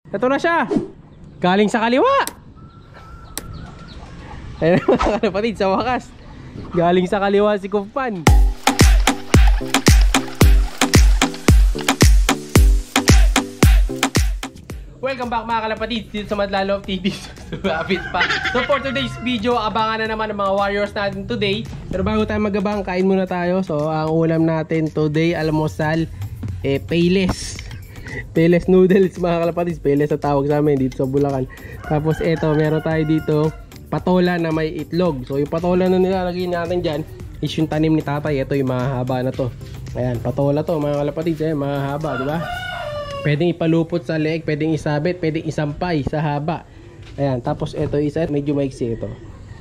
Ito na siya. Galing sa kaliwa. Ayun mga kalapatid, sa wakas. Galing sa kaliwa si Kumpan. Welcome back mga kalapatid dito sa Madlaloob TV. Sumapit pa. So for today's video, abangan na naman ang mga warriors natin today. Pero bago tayo magabang, kain muna tayo. So ang ulam natin today, almusal, Payless. Payless noodles mga kalapatid. Payless sa tawag sa amin dito sa Bulacan. Tapos eto, meron tayo dito patola na may itlog. So yung patola na nilalagay natin dyan is yung tanim ni tatay. Ito yung mahaba na to. Ayan, patola to mga kalapatid. Ayan, mahaba, di ba? Pwedeng ipalupot sa leeg, pwedeng isabit, pwedeng isampay sa haba. Ayan, tapos ito isa, medyo maiksi ito.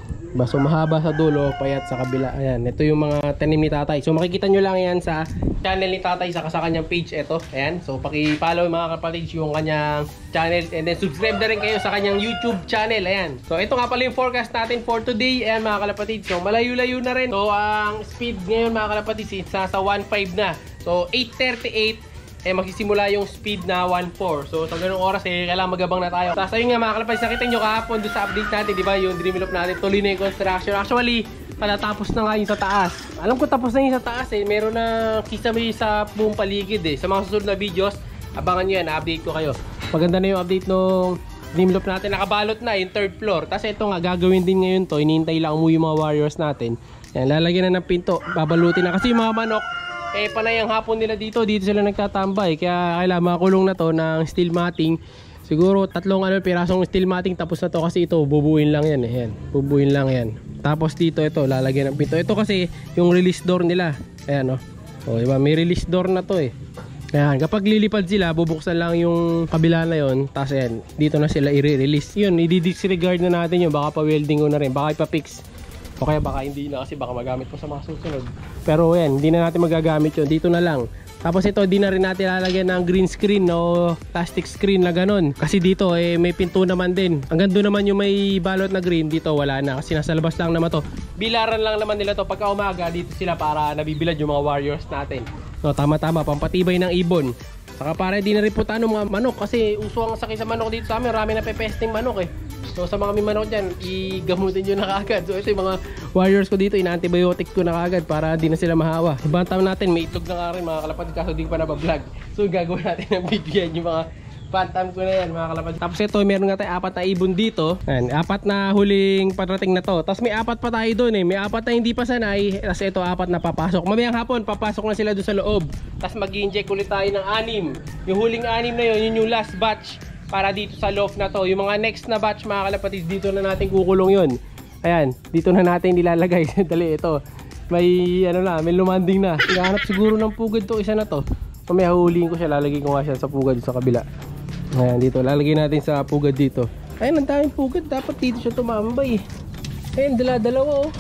So mahaba sa dulo, payat sa kabila. Ayan, ito yung mga tanim ni tatay. So makikita nyo lang yan sa channel ni tatay, saka sa kanyang page ito. Ayan, so paki-follow mga kapatid yung kanyang channel. And then subscribe na rin kayo sa kanyang YouTube channel. Ayan, so ito nga pala yung forecast natin for today. Ayan mga kalapatid, so malayo-layo na rin. So ang speed ngayon mga kalapatid, nasa 1.5 na. So 8:38 magsisimula yung speed na 1.4. So sa ganung oras kailangan magabang na tayo. Tapos ayun nga mga kalapatid, nakita nyo kahapon doon sa update natin, di ba, yung Dreamloop natin, tuloy na yung construction. Actually, tapos na nga yung sa taas. Alam ko tapos na yung sa taas meron na kisame sa buong paligid Sa mga susunod na videos, abangan nyo yan, update ko kayo. Maganda na yung update nung Dreamloop natin, nakabalot na yung 3rd floor. Tapos ito nga, gagawin din ngayon to, hinihintay lang umuwi yung mga warriors natin. Yan, lalagyan na ng pinto, babalutin na kasi yung mga manok panay ang hapon nila dito sila nagtatambay. Kaya kailangan makulong na to ng steel matting. Siguro tatlong pirasong steel matting, tapos na to kasi ito bubuin lang yan Ayan, bubuin lang yan. Tapos dito ito lalagyan ng pinto. Ito kasi yung release door nila. Ayan diba? May release door na to Ayan, kapag lilipad sila, bubuksan lang yung kabila na yon. Tapos ayan, dito na sila i-release. Yun, i-disregard na natin yun. Baka pa-welding ko na rin, baka ipa-fix. O kaya baka hindi na kasi baka magamit ko sa mga susunod. Pero yan, hindi na natin magagamit yun. Dito na lang. Tapos ito, di na rin natin lalagyan ng green screen o plastic screen na ganun. Kasi dito may pinto naman din. Hanggang doon naman yung may balot na green, dito wala na. Kasi nasa labas lang naman to. Bilaran lang naman nila to. Pagka umaga, dito sila para nabibilad yung mga warriors natin. So tama-tama, pampatibay ng ibon. Saka para di na rin putaan ng mga manok. Kasi uso ang sakit sa manok dito sa amin. Marami na pepesting manok So sa mga may manok dyan, igamutin nyo na kaagad. So ito yung mga warriors ko dito, ina-antibiotic ko na kaagad para di na sila mahawa. Ibang taon natin, may itlog na nga rin mga kalapatid, kaso di pa nabablog. So gagawin natin ng video yan, yung mga phantom ko na yan mga kalapatid. Tapos ito, meron nga tayo 4 na ibon dito. Ayan, 4 na huling parating na to. Tapos may 4 pa tayo doon May 4 na hindi pa sanay. Tapos ito 4 na papasok. Mamayang hapon, papasok na sila doon sa loob. Tapos mag-i-inject ulit tayo ng 6. Yung huling 6 na yun yung last batch para dito sa loft na to. Yung mga next na batch mga kalapatid, dito na natin kukulong yun. Ayan, dito na natin nilalagay. Dali, ito may may lumanding na. Hinahanap siguro ng pugad to, isa na to. Mamaya huliin ko siya, lalagay ko nga siya sa pugad sa kabila. Ayan, dito, lalagay natin sa pugad dito. Ayan, ang daming pugad, dapat dito siya tumambay Ayan, dalawa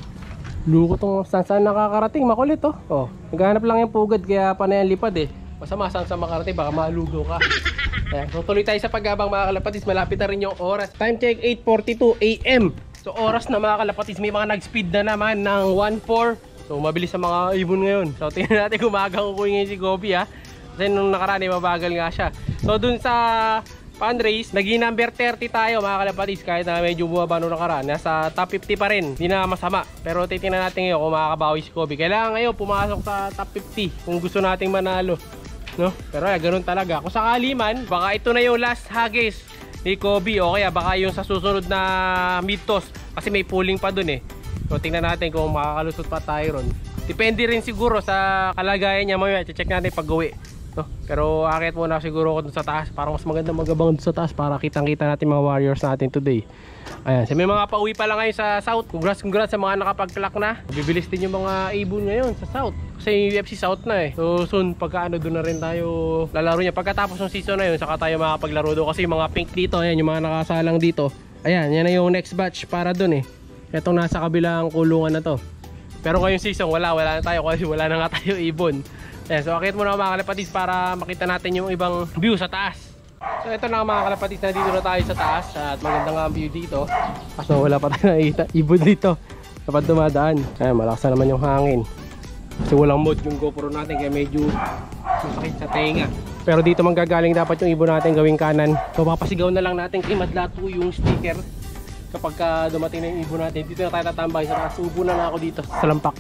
Luko tong saan nakakarating, makulit naghahanap lang yung pugad, kaya panay ang lipad Masama saan sa makarating, baka malugaw ka. Ayan, so tuloy tayo sa paggabang mga kalapatid. Malapit na rin yung oras. Time check 8:42 AM. So oras na mga kalapatid, may mga nag-speed na naman ng 1.4. So mabilis sa mga ibon ngayon. So tingnan natin kung maagang kukuhin ngayon si Gobi Kasi nung nakaraan mabagal nga siya. So dun sa fundraise, naging number 30 tayo mga kalapatid. Kahit na medyo bumaba nung nakaraan, nasa top 50 pa rin. Hindi na masama. Pero titingnan natin ngayon kung makakabawi si Gobi. Kailangan ngayon pumasok sa top 50 kung gusto nating manalo. Pero ganun talaga. Kung sakali man, baka ito na yung last hagis ni Kobe o kaya baka yung sa susunod na mid-toss kasi may pulling pa dun So tingnan natin kung makakalusot pa tayo ron. Depende rin siguro sa kalagayan niya. Mamaya check natin pag-uwi Pero akit muna siguro ako dun sa taas. Parang mas maganda magabang dun sa taas para kitang-kita natin mga warriors natin today. Ayan, may mga pauwi pa lang ngayon sa south. Congrats sa mga nakapag-clock na. Bibilis din yung mga ibon ngayon sa south. Kasi yung UFC south na So soon, pagka doon na rin tayo lalaro niya. Pagkatapos ng season na yun, saka tayo makapaglaro doon. Kasi yung mga pink dito, ayan, yung mga nakasalang dito. Ayan, yan na yung next batch para doon Itong nasa kabilang kulungan na to. Pero ngayong season, wala na tayo kasi wala na nga tayo ibon. Ayan, so akit muna mga kalapatid para makita natin yung ibang view sa taas. So ito na mga kalapatid, na dito na tayo sa taas at maganda nga ang view dito. Kaso wala pa tayo nakikita ibon dito kapag dumadaan. Ayan, malakas na naman yung hangin kasi walang mode yung GoPro natin kaya medyo masakit sa tenga. Pero dito manggagaling dapat yung ibon natin gawing kanan. So papasigaw na lang natin kay Madla 2 yung sticker kapag dumating na yung ibon natin. Dito na tayo tatambay sa taas. Subo na ako dito sa lampak.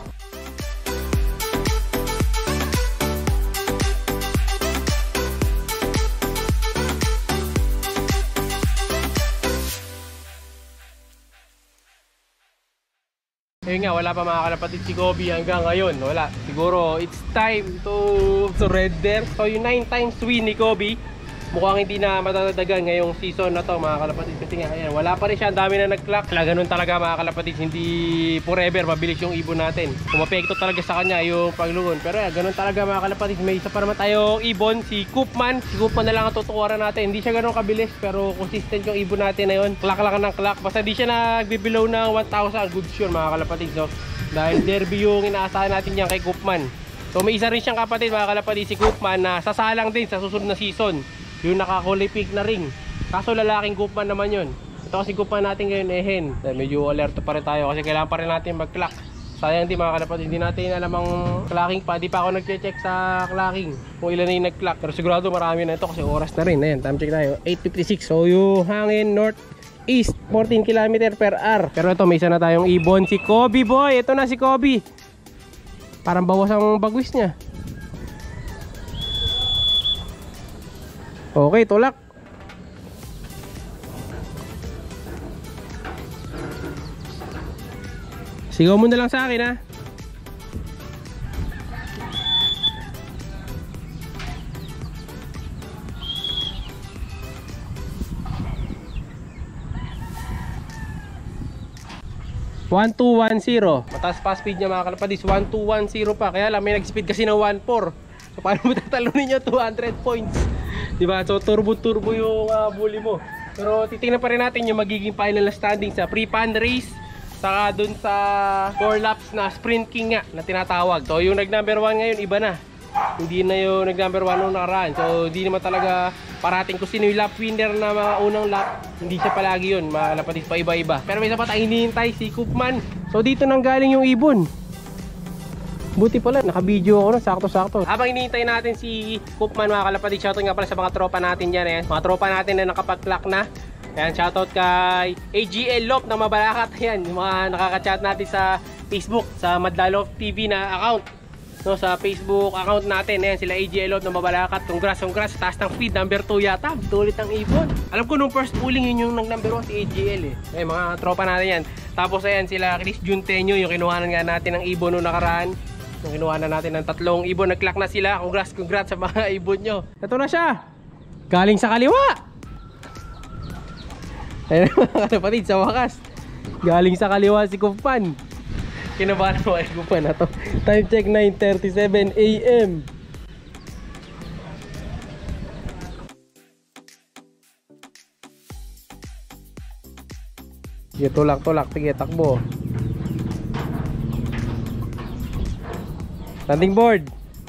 Ayun nga, wala pa mga kalapatid si Kobe hanggang ngayon. Wala. Siguro, it's time to surrender. So, yung 9 times win ni Kobe, mukhang hindi na matatadagan ngayong season na to mga kalapatid. Kasi nga, ayan, wala pa rin siya. Ang dami na nag-clock. Ganun talaga mga kalapatid. Hindi forever mabilis yung ibon natin. Pumapekto talaga sa kanya yung paglugon. Pero ayan, ganun talaga mga kalapatid. May isa pa naman tayong ibon, si Koopman. Si Koopman na lang ang tutukuran natin. Hindi siya ganun kabilis, pero consistent yung ibon natin na yun. Clock lang ng clock. Basta di siya nagbibelow ng 1,000. Goods yun mga kalapatid. So, dahil derby yung inaasahan natin yan kay Koopman. So, may isa rin siyang kapatid mga kalapatid, si Koopman, na sasalang din sa susunod na season. Yung nakakulay pink na ring. Kaso lalaking Koopman naman yun. Ito kasi Koopman natin ngayon ehen. Medyo alerto pa rin tayo kasi kailangan pa rin natin mag-clock. Sayang di mga kalapatid, hindi natin alam ang clocking pa. Di pa ako nag-check sa clocking kung ilan na yung nag-clock. Pero sigurado marami na ito kasi oras na rin. Ayan, time check tayo, 8:56. So yung hangin north east 14 km per hour. Pero ito may isa na tayong ibon, si Kobe boy. Ito na si Kobe. Parang bawas ang bagwis niya. Okay, tulak. Sigaw mo na lang sa akin ha. .1210. Mataas pa speed niya mga kalapatid. 1210 pa. Kaya lang may nag-speed kasi ng 14. So paano mo tatalunin niyo 200 points? Diba? So turbo yung bully mo. Pero titingnan pa rin natin yung magiging final standing sa pre-pan race, saka dun sa 4 laps na sprint king nga na tinatawag. So yung nag number 1 ngayon iba na. Hindi na yung nag number 1 nung nakaraan. So hindi naman talaga parating kung sino yung lap winner na mga unang lap. Hindi siya palagi yun. Malapatid pa iba-iba. Pero may isa pa tayong hinihintay, si Koopman. So dito nang galing yung ibon. Buti pala, naka-video ako na, sakto-sakto. Habang hinihintay natin si Koopman mga kalapatid, shoutout nga pala sa mga tropa natin dyan. Ayan. Mga tropa natin na nakapag-clock na. Ayan, shoutout kay AGL Lop na Mabalakat. Ayan, yung mga nakaka-chat natin sa Facebook, sa Madla Lop TV na account. No, sa Facebook account natin. Ayan, sila AGL Lop na Mabalakat. Congrats, taas ng feed, number 2 yata. Tulit ang ibon. Alam ko nung first pulling yun yung nag-number 1 si AGL eh. Ayan, mga tropa natin yan. Tapos ayan, sila Chris Junteño, yung kinuhanan nga natin ng ibon nung nakaraan. Nung kinuha na natin ng 3 ibon, nag-clock na sila. Congrats sa mga ibon nyo. Ito na siya. Galing sa kaliwa. Ayun mga kapatid, sa wakas. Galing sa kaliwa si Koopman. Kinabahan mo kay Koopman na to. Time check 9:37 AM. Sige, tulak. Sige, takbo. Landing board.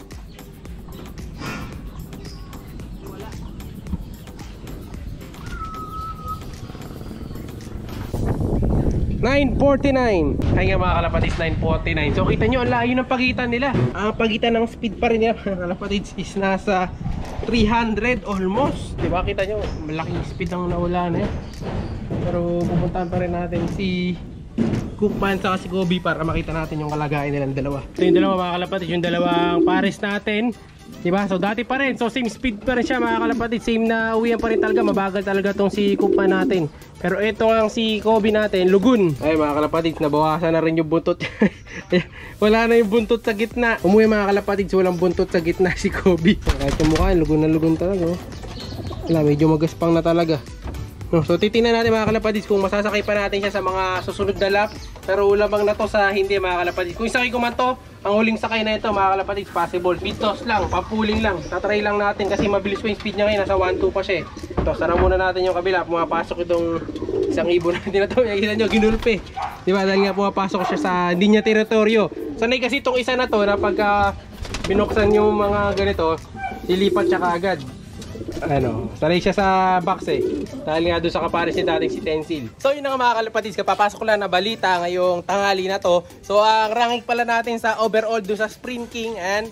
$9.49. Kaya nga mga kalapatids, $9.49. So kita nyo, ang layo ng pagitan nila. Ang pagitan ng speed pa rin nila mga kalapatids is nasa 300 almost. Diba? Kita nyo, malaking speed ang nawala na yan. Pero pupuntahan pa rin natin si Koopman sa si Kobe para makita natin yung kalagayan nilang dalawa. Ito yung dalawa mga kalapatid, yung dalawang pares natin. Diba? So dati pa rin, so same speed pa rin siya mga kalapatid. Same na uwian pa rin talaga, mabagal talaga tong si Koopman natin. Pero ito ang si Kobe natin, lugun. Ay mga kalapatid, nabawasan na rin yung buntot. Wala na yung buntot sa gitna. Umuwi mga kalapatid, so walang buntot sa gitna si Kobe. Kahit yung mukha, lugun na lugun talaga. Wala, medyo magaspang na talaga. No, so titingnan natin mga kalapatids kung masasakay pa natin siya sa mga susunod na lap. Pero ulamang na to sa hindi mga kalapatids. Kung isakay ko man to, ang huling sakay na ito mga kalapatids, possible. Speed toss lang, papuling lang. Tatry lang natin kasi mabilis pa yung speed niya ngayon. Nasa 1.2 pa siya. Ito, sara muna natin yung kabila. Pumapasok itong isang ibon natin na to. Nakikita nyo, ginulpe. Diba? Dahil nga pumapasok siya sa hindi niya teritoryo. Sanay kasi itong isa na to na pagka binuksan yung mga ganito, lilipat siya kaagad. Sanay siya sa box eh. Dahil nga doon sa kapares niya dating si Tensil. So yun na nga mga kalapatids, kapapasok lang na balita ngayong tanghali na to. So ang ranking pala natin sa overall doon sa Sprint King and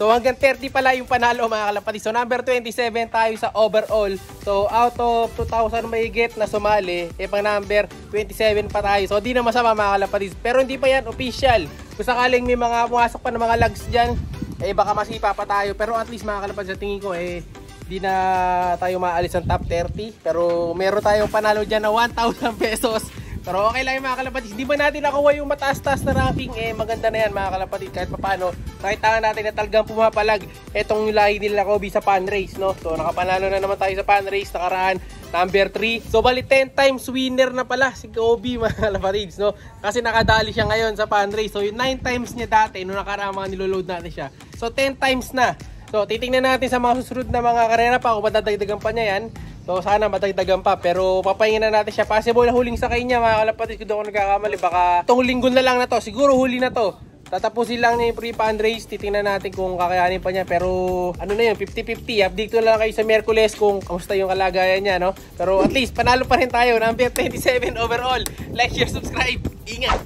So hanggang 30 pala yung panalo mga kalapatid. So number 27 tayo sa overall. So out of 2,000 mahigit na sumali, pang number 27 pa tayo. So di na masama mga kalapatid. Pero hindi pa yan official. Kung sakaling may mga pumasok pa ng mga lags dyan, baka masipa pa tayo. Pero at least mga kalapatid, sa tingin ko di na tayo maalis ng top 30. Pero meron tayong panalo dyan na 1,000 pesos. Pero okay lang yung mga kalapatid. Hindi ba natin nakuha yung mataas-taas na ranking? Maganda na yan mga kalapatid. Kahit paano, nakita natin na talagang pumapalag etong lahi nila Kobe sa fan race, no? So nakapanalo na naman tayo sa fan race nakaraan, number 3. So bali 10 times winner na pala si Kobe mga kalapatid, no? Kasi nakadali siya ngayon sa fan race. So yung 9 times niya dati nung nakaraan mga niloload natin siya. So 10 times na. So titingnan natin sa mga susunod na mga karera pa kung madadagdagan pa niya yan. So sana madagdagan pa, pero papahingin na natin siya. Possible na huling sakay niya mga kalapatid, kung ako nagkakamali. Baka itong linggo na lang na to, siguro huli na to. Tatapusin lang niya yung pre-fan race, titingnan natin kung kakayanin pa niya. Pero ano na yun, 50-50. Update ko na lang kayo sa Miyerkules kung kamusta yung kalagayan niya, no? Pero at least panalo pa rin tayo, number 27 overall. Like, share, subscribe. Ingat!